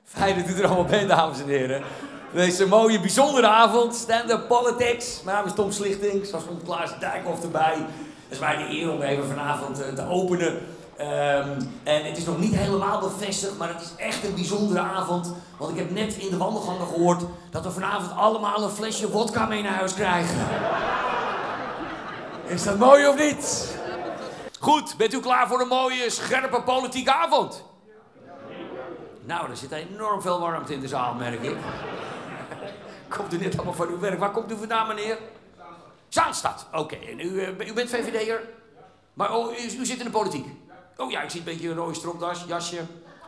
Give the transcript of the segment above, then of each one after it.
Fijn dat u er allemaal bent, dames en heren. Deze mooie, bijzondere avond, stand-up politics. Mijn naam is Tom Slichting, zoals komt Klaas Dijkhoff erbij. Het is mij de eer om even vanavond te openen. En het is nog niet helemaal bevestigd, maar het is echt een bijzondere avond. Want ik heb net in de wandelgangen gehoord dat we vanavond allemaal een flesje wodka mee naar huis krijgen. Is dat mooi of niet? Goed, bent u klaar voor een mooie, scherpe politieke avond? Nou, er zit enorm veel warmte in de zaal, merk ik. Komt u net allemaal van uw werk? Waar komt u vandaan, meneer? Zaanstad. Oké, en u bent VVD'er? Maar u zit in de politiek? Oh ja, ik zie een beetje een rode stropdasje.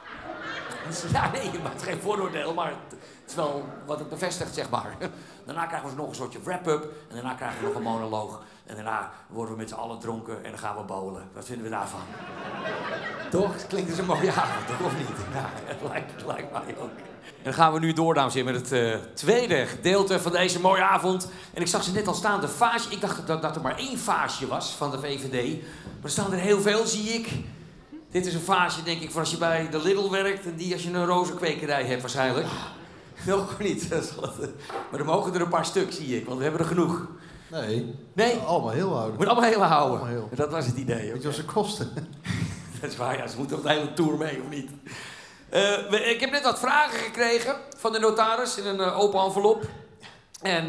Ja, nee, je maakt geen vooroordeel, maar het is wel wat het bevestigt, zeg maar. Daarna krijgen we nog een soortje wrap-up en daarna krijgen we nog een monoloog. En daarna worden we met z'n allen dronken en dan gaan we bowlen. Wat vinden we daarvan? Toch? Het klinkt dus een mooie avond, toch? Of niet? Nou, het lijkt mij ook. En dan gaan we nu door, dames en heren, met het tweede gedeelte van deze mooie avond. En ik zag ze net al staan, de vaasje. Ik dacht dat er maar één vaasje was van de VVD. Maar er staan er heel veel, zie ik. Dit is een vaasje, denk ik, voor als je bij de Lidl werkt. En die als je een rozenkwekerij hebt, waarschijnlijk. Nog niet. Maar er mogen er een paar stuk, zie ik, want we hebben er genoeg. Nee? Allemaal heel houden. Moet allemaal heel houden. Allemaal heel. Dat was het idee. Weet je wat ze kosten? Dat is waar, ja. Ze moeten toch de hele tour mee, of niet? Ik heb net wat vragen gekregen van de notaris in een open envelop. En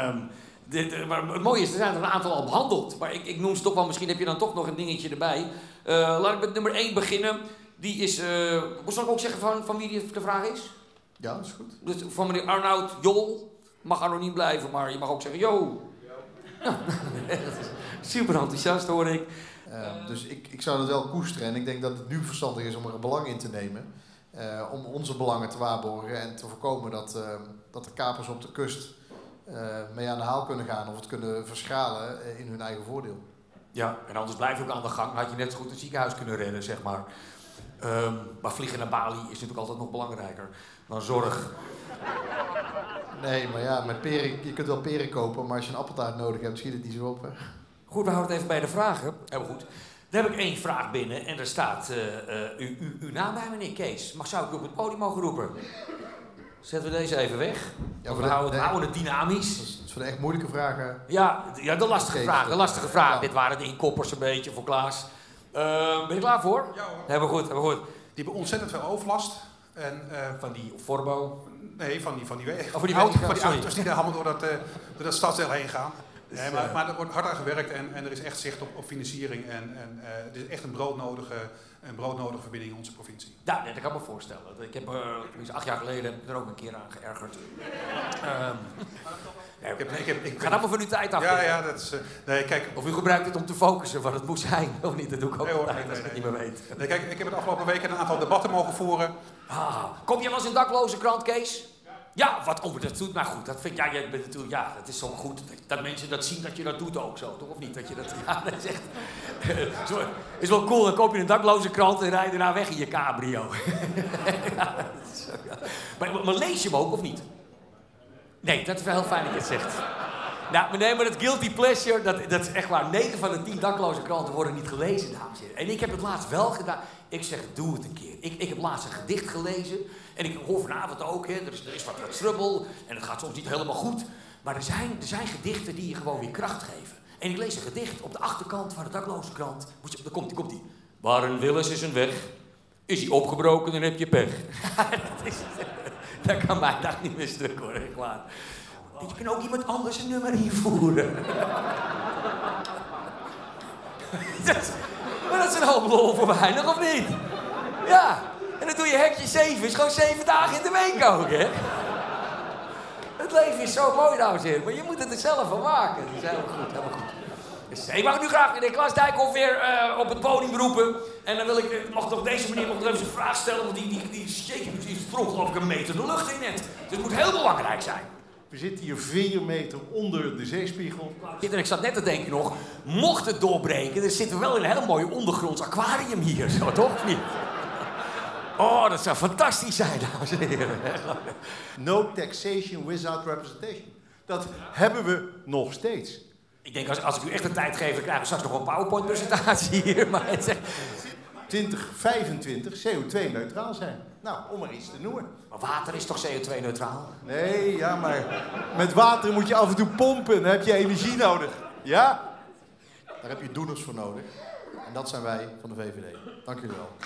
maar het mooie is, er zijn er een aantal al behandeld. Maar ik noem ze toch wel, misschien heb je dan toch nog een dingetje erbij. Laat ik met nummer 1 beginnen. Die is, zal ik ook zeggen van wie de vraag is? Ja, dat is goed. Dus van meneer Arnoud Jol. Mag anoniem blijven, maar je mag ook zeggen, yo. Ja, super enthousiast, hoor ik. Dus ik zou dat wel koesteren en ik denk dat het nu verstandig is om er een belang in te nemen. Om onze belangen te waarborgen en te voorkomen dat de kapers op de kust mee aan de haal kunnen gaan of het kunnen verschalen in hun eigen voordeel. Ja, en anders blijf je ook aan de gang. Had je net zo goed een ziekenhuis kunnen redden, zeg maar. Maar vliegen naar Bali is natuurlijk altijd nog belangrijker dan zorg. Nee, maar ja, met peren, je kunt wel peren kopen, maar als je een appeltaart nodig hebt, schiet het niet zo op. Hè? Goed, we houden het even bij de vragen. Heel goed. Dan heb ik 1 vraag binnen en daar staat uw naam bij, meneer Kees. Zou ik u op het podium mogen roepen? Zetten we deze even weg. Ja, we houden het dynamisch. Dat is voor de echt moeilijke vragen. Ja, de lastige vraag. Ja. Dit waren de inkoppers een beetje voor Klaas. Ben je klaar voor? Ja hoor. Hebben we goed. Die hebben ontzettend veel overlast. En, van die Forbo? Nee, van die weg. Van die auto's die helemaal door dat stadsdeel heen gaan. Nee, maar er wordt hard aan gewerkt en er is echt zicht op financiering. En er is echt een broodnodige verbinding in onze provincie. Ja, dat kan ik me voorstellen. Ik heb 8 jaar geleden er ook een keer aan geërgerd. Ik ga allemaal van uw tijd af. Ja, dat is... nee, kijk... Of u gebruikt het om te focussen wat het moet zijn, of niet? Dat doe ik ook altijd als ik het niet meer weet. Nee, kijk, ik heb het afgelopen weken een aantal debatten mogen voeren. Kom je wel eens in dakloze krant, Kees? Ja, wat dat doet maar goed. Dat vind jij bent natuurlijk, ja, dat is zo goed dat mensen dat zien dat je dat doet ook zo, toch? Of niet? Dat je dat, ja, dat is echt, is wel cool. Dan koop je een dakloze krant en rij je daarna weg in je cabrio. Ja, maar lees je hem ook, of niet? Nee, dat is wel heel fijn dat je het zegt. Nou, maar dat guilty pleasure, dat is echt waar. 9 van de 10 dakloze kranten worden niet gelezen, dames en heren. En ik heb het laatst wel gedaan. Ik zeg, doe het een keer. Ik heb laatst een gedicht gelezen. En ik hoor vanavond ook, hè, er is wat strubbel. En het gaat soms niet helemaal goed. Maar er zijn gedichten die je gewoon weer kracht geven. En ik lees een gedicht op de achterkant van de dakloze krant. Daar komt die. Waar een wil is een weg. Is die opgebroken, dan heb je pech. Dat kan mijn dag niet meer stuk hoor, echt waar. Je kunt ook iemand anders een nummer invoeren. Maar dat is een hoop lol voor weinig, of niet? Ja, en dan doe je hekje 7, is gewoon 7 dagen in de week ook, hè? Het leven is zo mooi, dames en heren, maar je moet het er zelf van maken. Dat is helemaal goed. Dus, ik mag nu graag meneer Klaas Dijkhoff weer op het podium roepen. En dan mag nog deze meneer nog even een vraag stellen, want die sprong geloof ik een meter de lucht in net. Dus het moet heel belangrijk zijn. We zitten hier 4 meter onder de zeespiegel. En ik zat net te denken nog, mocht het doorbreken, dan zitten we wel in een heel mooi ondergronds aquarium hier, zo toch? Of niet? Oh, dat zou fantastisch zijn, dames en heren. No taxation without representation. Dat hebben we nog steeds. Ik denk, als ik u echt de tijd geef, dan krijgen we straks nog een PowerPoint-presentatie hier. Maar 2025 CO2-neutraal zijn. Nou, om maar iets te noemen. Maar water is toch CO2-neutraal? Nee, ja, maar met water moet je af en toe pompen. Dan heb je energie nodig. Ja? Daar heb je doeners voor nodig. En dat zijn wij van de VVD. Dank jullie wel.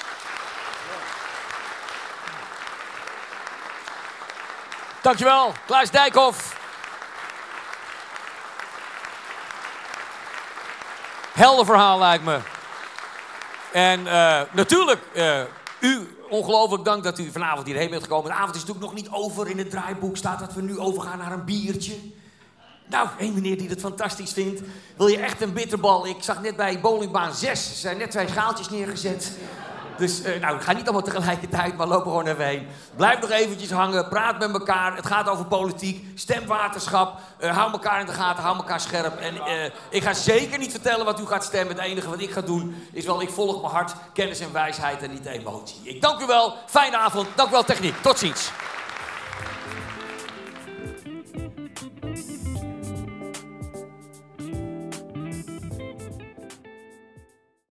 Dankjewel, Klaas Dijkhoff. Helder verhaal lijkt me. En natuurlijk, u, ongelooflijk dank dat u vanavond hierheen bent gekomen. De avond is natuurlijk nog niet over. In het draaiboek staat dat we nu overgaan naar een biertje. Nou, één meneer die het fantastisch vindt. Wil je echt een bitterbal? Ik zag net bij bowlingbaan 6, er zijn net 2 schaaltjes neergezet. Dus ga niet allemaal tegelijkertijd, maar loop er gewoon even heen. Blijf nog eventjes hangen, praat met elkaar. Het gaat over politiek, stemwaterschap. Hou elkaar in de gaten, hou elkaar scherp. En ik ga zeker niet vertellen wat u gaat stemmen. Het enige wat ik ga doen is wel, ik volg mijn hart, kennis en wijsheid en niet emotie. Ik dank u wel, fijne avond, dank u wel techniek. Tot ziens.